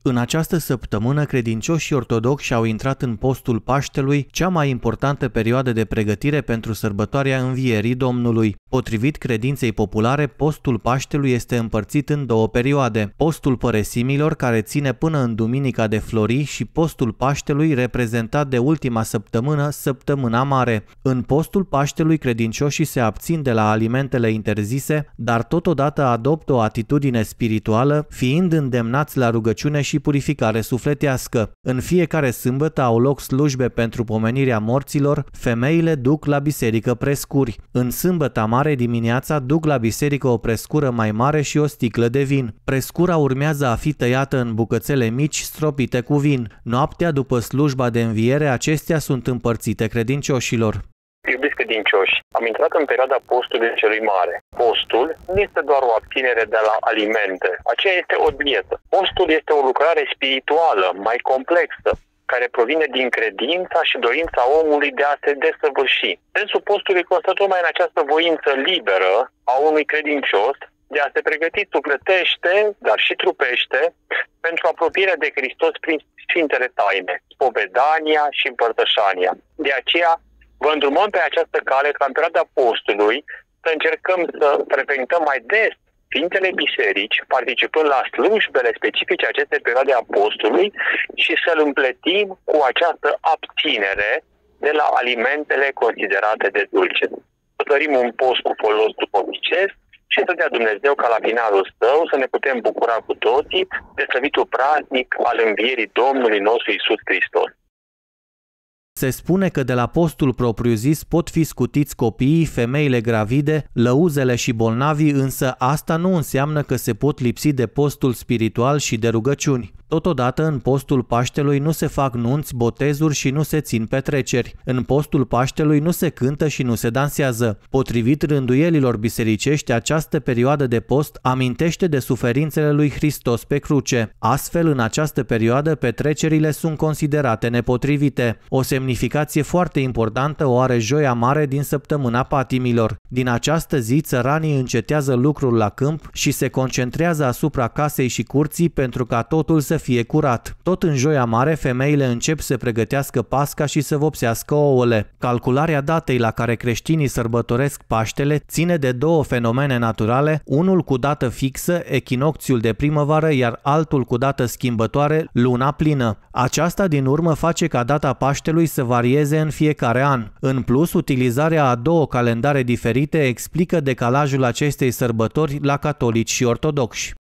În această săptămână, credincioșii ortodoxi au intrat în postul Paștelui, cea mai importantă perioadă de pregătire pentru sărbătoarea Învierii Domnului. Potrivit credinței populare, postul Paștelui este împărțit în două perioade: postul păresimilor, care ține până în Duminica de Flori, și postul Paștelui, reprezentat de ultima săptămână, Săptămâna Mare. În postul Paștelui, credincioșii se abțin de la alimentele interzise, dar totodată adoptă o atitudine spirituală, fiind îndemnați la rugăciune și purificare sufletească. În fiecare sâmbătă au loc slujbe pentru pomenirea morților, femeile duc la biserică prescuri. În sâmbăta mare dimineața duc la biserică o prescură mai mare și o sticlă de vin. Prescura urmează a fi tăiată în bucățele mici stropite cu vin. Noaptea, după slujba de înviere, acestea sunt împărțite credincioșilor. Iubiți credincioși, am intrat în perioada postului celui mare. Postul nu este doar o abținere de la alimente, aceea este o dietă. Postul este o lucrare spirituală, mai complexă, care provine din credința și dorința omului de a se desăvârși. Sensul postului constă tocmai în această voință liberă a unui credincios de a se pregăti sufletește, dar și trupește, pentru apropierea de Hristos prin Sfintele Taine, spovedania și împărtășania. De aceea, vă îndrumăm pe această cale ca în perioada postului să încercăm să frecventăm mai des Sfintele Biserici, participând la slujbele specifice acestei perioade a postului și să-l împletim cu această abținere de la alimentele considerate de dulce. Să dorim un post cu folos duhovnicesc și să dea Dumnezeu ca la finalul său să ne putem bucura cu toții de slăvitul praznic al învierii Domnului nostru Iisus Hristos. Se spune că de la postul propriu-zis pot fi scutiți copiii, femeile gravide, lăuzele și bolnavii, însă asta nu înseamnă că se pot lipsi de postul spiritual și de rugăciuni. Totodată, în postul Paștelui nu se fac nunți, botezuri și nu se țin petreceri. În postul Paștelui nu se cântă și nu se dansează. Potrivit rânduielilor bisericești, această perioadă de post amintește de suferințele lui Hristos pe cruce. Astfel, în această perioadă, petrecerile sunt considerate nepotrivite. O semnificație foarte importantă o are Joia Mare din Săptămâna Patimilor. Din această zi, țăranii încetează lucrul la câmp și se concentrează asupra casei și curții pentru ca totul să fie curat. Tot în Joia Mare, femeile încep să pregătească Pasca și să vopsească ouăle. Calcularea datei la care creștinii sărbătoresc Paștele ține de două fenomene naturale, unul cu dată fixă, echinocțiul de primăvară, iar altul cu dată schimbătoare, luna plină. Aceasta din urmă face ca data Paștelui să varieze în fiecare an. În plus, utilizarea a două calendare diferite explică decalajul acestei sărbători la catolici și ortodoxi.